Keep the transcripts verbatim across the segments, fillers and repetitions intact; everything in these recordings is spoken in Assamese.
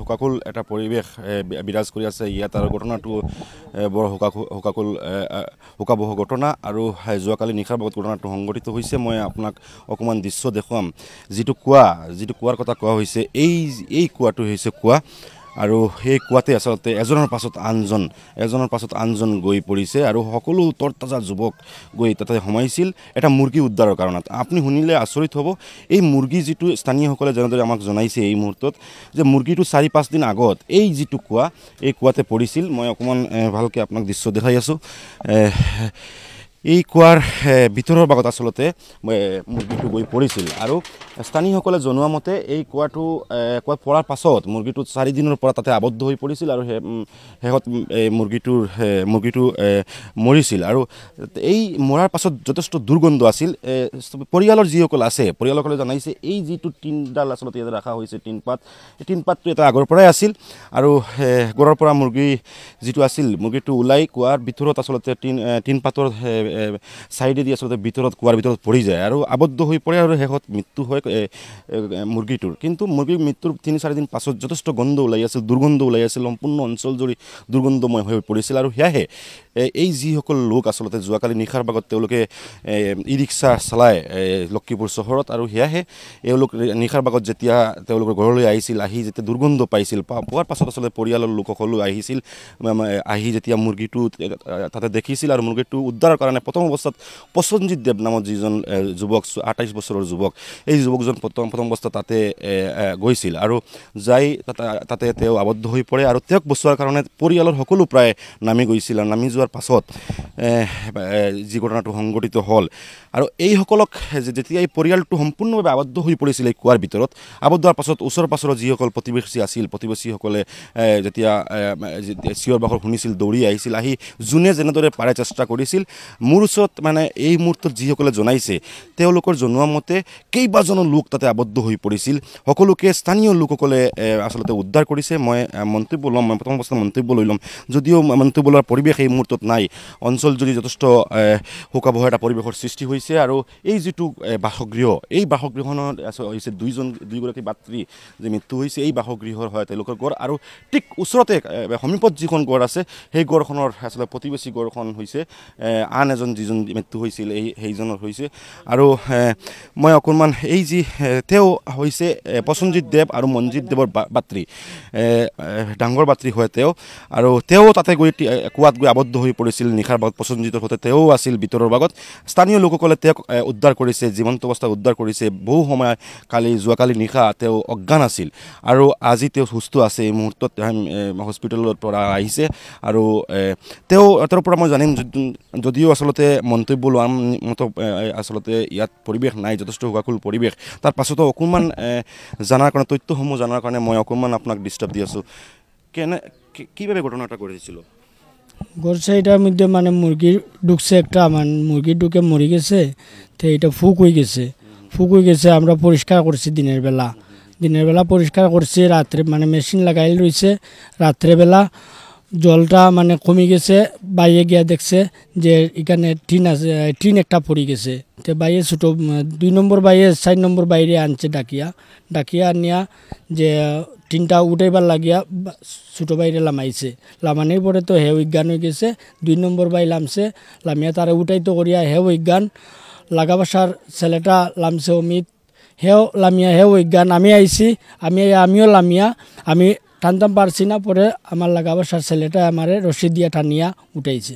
শোকাকুল এটা পৰিৱেশ বিৰাজ কৰি আছে ইয়াত আৰু ঘটনাটো বৰ শোকাকুল শোকাকুল শোকাবহ ঘটনা আৰু যোৱাকালি নিশাৰ ভাগত ঘটনাটো সংঘটিত হৈছে মই আপোনাক অকণমান দৃশ্য দেখুৱাম যিটো কোৱা যিটো কোৱাৰ কথা কোৱা হৈছে এই এই কোৱাটো হৈছে কোৱা আৰু সেই কোৱাতে আচলতে এজনৰ পাছত আনজন এজনৰ পাছত আনজন গৈ পৰিছে আৰু সকলো তৰতাজা যুৱক গৈ তাতে সোমাইছিল এটা মুৰ্গী উদ্ধাৰৰ কাৰণত আপুনি শুনিলে আচৰিত হ'ব এই মুৰ্গী যিটো স্থানীয়সকলে যেনেদৰে আমাক জনাইছে এই মুহূৰ্তত যে মুৰ্গীটো চাৰি পাঁচ দিন আগত এই যিটো কোৱা এই কোৱাতে পৰিছিল মই অকণমান ভালকৈ আপোনাক দৃশ্য দেখাই আছোঁ এই কোৱাৰ ভিতৰৰ ভাগত আচলতে মুৰ্গীটো গৈ পৰিছিল আৰু স্থানীয়সকলে জনোৱা মতে এই কোৱাটো কোৱাত পৰাৰ পাছত মুৰ্গীটো চাৰি দিনৰ পৰা তাতে আবদ্ধ হৈ পৰিছিল আৰু শেষত মুৰ্গীটোৰ মুৰ্গীটো মৰিছিল আৰু এই মৰাৰ পাছত যথেষ্ট দুৰ্গন্ধ আছিল পৰিয়ালৰ যিসকল আছে পৰিয়ালসকলে জনাইছে এই যিটো টিনডাল আচলতে ইয়াতে ৰখা হৈছে টিনপাত এই টিনপাতটো এটা আগৰ পৰাই আছিল আৰু গড়ৰ পৰা মুৰ্গী যিটো আছিল মুৰ্গীটো ওলাই কোৱাৰ ভিতৰত আচলতে টিন টিনপাতৰ সাইডেদি আসলে ভিতৰত কুৱাৰ ভিতৰত পৰি যায় আৰু আবদ্ধ হৈ পৰে আৰু শেষত মৃত্যু হয় মুৰ্গীটোৰ কিন্তু মুৰ্গীৰ মৃত্যুৰ তিনি চাৰি দিন পাছত যথেষ্ট গন্ধ ওলাই আছিল দুৰ্গন্ধ ওলাই আছিল সম্পূৰ্ণ অঞ্চল জুৰি দুৰ্গন্ধময় হৈ পৰিছিল আৰু সেয়াহে এই যিসকল লোক আচলতে যোৱাকালি নিশাৰ ভাগত তেওঁলোকে ই ৰিক্সা চলাই লক্ষীপুৰ চহৰত আৰু সেয়াহে এওঁলোক নিশাৰ ভাগত যেতিয়া তেওঁলোকৰ ঘৰলৈ আহিছিল আহি যেতিয়া দুৰ্গন্ধ পাইছিল পোৱাৰ পাছত আচলতে পৰিয়ালৰ লোকসকলো আহিছিল আহি যেতিয়া মুৰ্গীটো তাতে দেখিছিল আৰু মুৰ্গীটো উদ্ধাৰৰ কাৰণে প্ৰথম অৱস্থাত প্ৰসঞ্জিত দেৱ নামৰ যিজন যুৱক আঠাইছ বছৰৰ যুৱক এই যুৱকজন প্ৰথম প্ৰথম অৱস্থাত তাতে গৈছিল আৰু যাই তাতে তেওঁ আবদ্ধ হৈ পৰে আৰু তেওঁক বচোৱাৰ কাৰণে পৰিয়ালৰ সকলো প্ৰায় নামি গৈছিল আৰু নামি যোৱাৰ পাছত যি ঘটনাটো সংঘটিত হ'ল আৰু এইসকলক যেতিয়া এই পৰিয়ালটো সম্পূৰ্ণভাৱে আবদ্ধ হৈ পৰিছিল এই কুৱাৰ ভিতৰত আবদ্ধ হোৱাৰ পাছত ওচৰ পাছৰৰ যিসকল প্ৰতিবেশী আছিল প্ৰতিবেশীসকলে যেতিয়া চিঞৰ বাখৰ শুনিছিল দৌৰি আহিছিল আহি যোনে যেনেদৰে পাৰে চেষ্টা কৰিছিল মোৰ ওচৰত মানে এই মুহূৰ্তত যিসকলে জনাইছে তেওঁলোকৰ জনোৱা মতে কেইবাজনো লোক তাতে আবদ্ধ হৈ পৰিছিল সকলোকে স্থানীয় লোকসকলে আচলতে উদ্ধাৰ কৰিছে মই মন্তব্য ল'ম মই প্ৰথম অৱস্থাত মন্তব্য লৈ ল'ম যদিও মন্তব্য লোৱাৰ পৰিৱেশ এই মুহূৰ্তত নাই অঞ্চল জুৰি যথেষ্ট শোকাবহ এটা পৰিৱেশৰ সৃষ্টি হৈছে আৰু এই যিটো বাসগৃহ এই বাসগৃহখনত হৈছে দুইজন দুইগৰাকী বাতৰি যে মৃত্যু হৈছে এই বাসগৃহৰ হয় তেওঁলোকৰ গড় আৰু ঠিক ওচৰতে সমীপত যিখন গড় আছে সেই গড়খনৰ আচলতে প্ৰতিবেশী গড়খন হৈছে আন এজন যিজন মৃত্যু হৈছিল এই সেইজনৰ হৈছে আৰু মই অকণমান এই যি তেওঁ হৈছে প্ৰসঞ্জিত দেৱ আৰু মনজিত দেৱৰ বাতৰি ডাঙৰ বাতৰি হয় তেওঁ আৰু তেওঁ তাতে গৈ কুৱাত গৈ আবদ্ধ হৈ পৰিছিল নিশাৰ ভাগত প্ৰসঞ্জিতৰ সৈতে তেওঁ আছিল ভিতৰৰ ভাগত স্থানীয় লোকসকলে তেওঁক উদ্ধাৰ কৰিছে জীৱন্ত অৱস্থাত উদ্ধাৰ কৰিছে বহু সময় কালি যোৱাকালি নিশা তেওঁ অজ্ঞান আছিল আৰু আজি তেওঁ সুস্থ আছে এই মুহূৰ্তত হস্পিটেলৰ পৰা আহিছে আৰু তেওঁ তেওঁৰ পৰা মই জানিম যদিও আচলতে মন্তব্য লোৱাৰ মতো আচলতে ইয়াত পৰিৱেশ নাই যথেষ্ট শোকাকুল পৰিৱেশ তাৰ পাছতো অকণমান জানাৰ কাৰণে তথ্যসমূহ জানাৰ কাৰণে মই অকণমান আপোনাক ডিষ্টাৰ্ব দি আছোঁ কেনে কিভাবে ঘটনা এটা ঘটেছিল ঘটছে এটার মধ্যে মানে মুরগির ঢুকছে একটা মানে মুরগির ঢুকে মরে গেছে তো এটা ফুক হয়ে গেছে ফুক হয়ে গেছে আমরা পরিষ্কার করছি দিনের বেলা দিনের বেলা পরিষ্কার করছি রাত্রে মানে মেশিন লাগাই রয়েছে রাত্রেবেলা জলটা মানে কমে গেছে বাইরে গিয়া দেখছে যে এখানে টিন আছে টিন একটা পড়ে গেছে তো বাইরে ছোটো দুই নম্বর বাইরে চার নম্বর বাইরে আনছে ডাকিয়া ডাকিয়া আনিয়া যে টিনটা উঠাইবার লাগিয়া ছোটো বাইরে লামাইছে লামানির পরে তো হে অজ্ঞান হয়ে গেছে দুই নম্বর বাই লামছে লামিয়া তারা উঠাইতো করিয়া হে অজ্ঞান লাগাবাসার ছেলেটা লামছে অমিত হেও লামিয়া হে অজ্ঞান আমি আইছি আমি আমিও লামিয়া আমি টানতাম পারছি না পরে আমার লাগাবাসার ছেলেটা আমারে রশি দিয়া টানিয়া উঠাইছে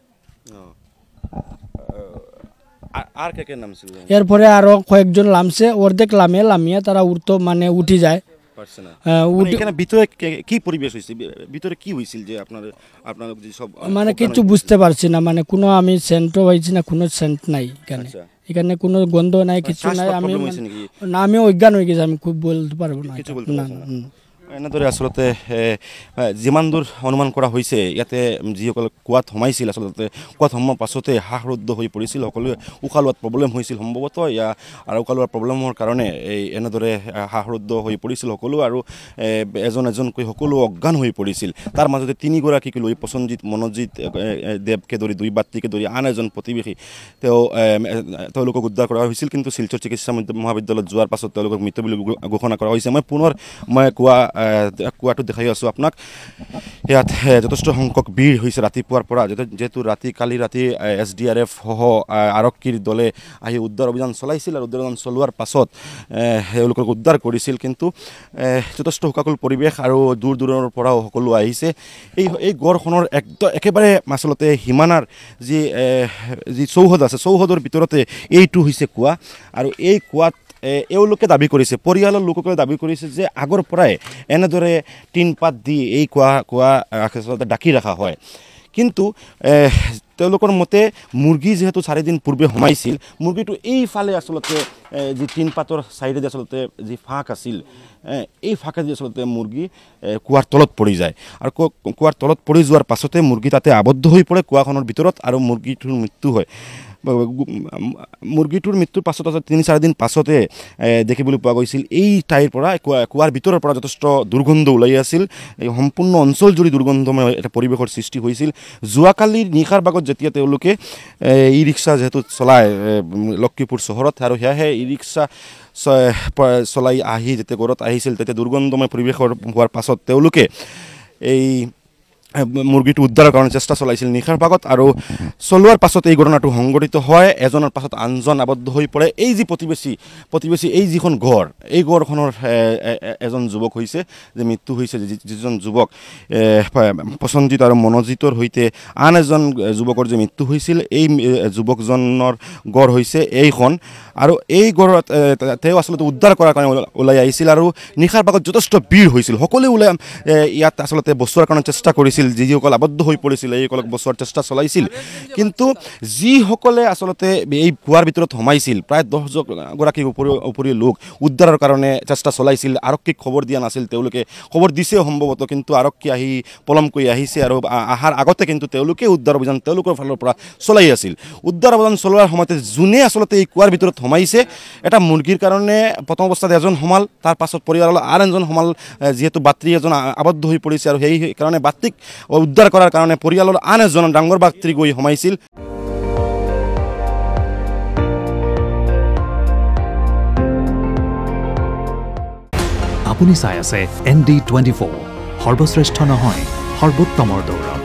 আর কে কে নামছিল এরপরে আরো কয়েকজন লামছে অর্ধেক লামে লামিয়া তারা উঠতো মানে উঠি যায় এখানে ভিতরে কি পরিবেশ হয়েছে ভিতরে কি হয়েছিল যে আপনার আপনার সব মানে কিছু বুঝতে পারছি না মানে কোনো আমি সেন্টও পাইছি না কোনো সেন্ট নাই এখানে এখানে কোনো গন্ধ নাই কিছু নাই আমি না আমি অজ্ঞান হয়ে গেছি আমি খুব বলতে পারবো না না এনেদৰে আচলতে যিমান দূৰ অনুমান কৰা হৈছে ইয়াতে যিসকল কুৱাত সোমাইছিল আচলতে কুৱাত সোমোৱাৰ পাছতে হাঁহৰুদ্ধ হৈ পৰিছিল সকলোৱে উশাহ লোৱাত প্ৰব্লেম হৈছিল সম্ভৱতঃ ইয়া আৰু উশাহ লোৱাৰ প্ৰব্লেমৰ কাৰণে এই এনেদৰে হাঁহৰুদ্ধ হৈ পৰিছিল সকলো আৰু এজন এজনকৈ সকলো অজ্ঞান হৈ পৰিছিল তাৰ মাজতে তিনিগৰাকীক লৈ প্ৰসঞ্জিত মনোজিত দেৱকে ধৰি দুই বাতিকে ধৰি আন এজন প্ৰতিবেশী তেওঁ তেওঁলোকক উদ্ধাৰ কৰা হৈছিল কিন্তু শিলচৰ চিকিৎসা মহাবিদ্যালয়ত যোৱাৰ পাছত তেওঁলোকক মৃত বুলি ঘোষণা কৰা হৈছে মই পুনৰ মই কোৱা কুৱাটো দেখাই আছোঁ আপোনাক ইয়াত যথেষ্ট সংখ্যক ভিৰ হৈছে ৰাতিপুৱাৰ পৰা যেহেতু ৰাতি কালি ৰাতি এছ ডি আৰ এফ সহ আৰক্ষীৰ দলে আহি উদ্ধাৰ অভিযান চলাইছিল আৰু উদ্ধাৰ অভিযান চলোৱাৰ পাছত তেওঁলোকক উদ্ধাৰ কৰিছিল কিন্তু যথেষ্ট শোকাকুল পৰিৱেশ আৰু দূৰ দূৰৰ পৰাও সকলো আহিছে এই এই গড়খনৰ একদম একেবাৰে আচলতে সীমানাৰ যি যি চৌহদ আছে চৌহদৰ ভিতৰতে এইটো হৈছে কুঁৱা আৰু এই কুঁৱাত এওঁলোকে দাবী কৰিছে পৰিয়ালৰ লোকসকলে দাবী কৰিছে যে আগৰ পৰাই এনেদৰে টিনপাত দি এই কুঁৱা কুঁৱা আচলতে ডাকি ৰখা হয় কিন্তু তেওঁলোকৰ মতে মুৰ্গী যিহেতু চাৰিদিন পূৰ্বে সোমাইছিল মুৰ্গীটো এইফালে আচলতে যি টিনপাতৰ চাইডেদি আচলতে যি ফাঁক আছিল এই ফাঁকেদি আচলতে মুৰ্গী কুঁৱাৰ তলত পৰি যায় আৰু কুঁৱাৰ তলত পৰি যোৱাৰ পাছতে মুৰ্গী তাতে আবদ্ধ হৈ পৰে কুঁৱাখনৰ ভিতৰত আৰু মুৰ্গীটোৰ মৃত্যু হয় মুৰ্গীটোৰ মৃত্যুৰ পাছত তিনি চাৰিদিন পাছতে দেখিবলৈ পোৱা গৈছিল এই ঠাইৰ পৰা কুঁৱাৰ ভিতৰৰ পৰা যথেষ্ট দুৰ্গন্ধ ওলাই আছিল এই সম্পূৰ্ণ অঞ্চল জুৰি দুৰ্গন্ধময় এটা পৰিৱেশৰ সৃষ্টি হৈছিল যোৱাকালি নিশাৰ ভাগত যেতিয়া তেওঁলোকে ই ৰিক্সা যিহেতু চলায় লক্ষীপুৰ চহৰত আৰু সেয়াহে ই ৰিক্সা চলাই আহি যেতিয়া ঘৰত আহিছিল তেতিয়া দুৰ্গন্ধময় পৰিৱেশৰ হোৱাৰ পাছত তেওঁলোকে এই মুৰ্গীটো উদ্ধাৰৰ কাৰণে চেষ্টা চলাইছিল নিশাৰ ভাগত আৰু চলোৱাৰ পাছত এই ঘটনাটো সংঘটিত হয় এজনৰ পাছত আনজন আবদ্ধ হৈ পৰে এই যি প্ৰতিবেশী প্ৰতিবেশী এই যিখন ঘৰ এই ঘৰখনৰ এজন যুৱক হৈছে যে মৃত্যু হৈছে যিজন যুৱক পচন্দিত আৰু মনোজিতৰ সৈতে আন এজন যুৱকৰ যে মৃত্যু হৈছিল এই যুৱকজনৰ ঘৰ হৈছে এইখন আৰু এই ঘৰত তেওঁ আচলতে উদ্ধাৰ কৰাৰ কাৰণে ওলাই আহিছিল আৰু নিশাৰ ভাগত যথেষ্ট ভিৰ হৈছিল সকলোৱে ওলাই ইয়াত আচলতে বচোৱাৰ কাৰণে চেষ্টা কৰিছিল যিসকল আবদ্ধ হৈ পৰিছিল এইসকলক বচোৱাৰ চেষ্টা চলাইছিল কিন্তু যিসকলে আচলতে এই কুঁৱাৰ ভিতৰত সোমাইছিল প্ৰায় দহগৰাকী উপৰি লোক উদ্ধাৰৰ কাৰণে চেষ্টা চলাইছিল আৰক্ষীক খবৰ দিয়া নাছিল তেওঁলোকে খবৰ দিছে সম্ভৱতঃ কিন্তু আৰক্ষী আহি পলমকৈ আহিছে আৰু আহাৰ আগতে কিন্তু তেওঁলোকে উদ্ধাৰ অভিযান তেওঁলোকৰ ফালৰ পৰা চলাই আছিল উদ্ধাৰ অভিযান চলোৱাৰ সময়তে যোনে আচলতে এই কুঁৱাৰ ভিতৰত সোমাইছে এটা মুৰ্গীৰ কাৰণে প্ৰথম অৱস্থাত এজন সোমাল তাৰ পাছত পৰিয়ালৰ আন এজন সোমাল যিহেতু বাতৰি এজন আবদ্ধ হৈ পৰিছে আৰু সেই কাৰণে বাতৰিক উদ্ধাৰ কৰাৰ কাৰণে পৰিয়ালৰ আন এজন ডাঙৰ বাতৰি গৈ সোমাইছিল আপুনি চাই আছে এন ডি টুৱেণ্টি ফ'ৰ সৰ্বশ্ৰেষ্ঠ নহয় সৰ্বোত্তমৰ দৌৰ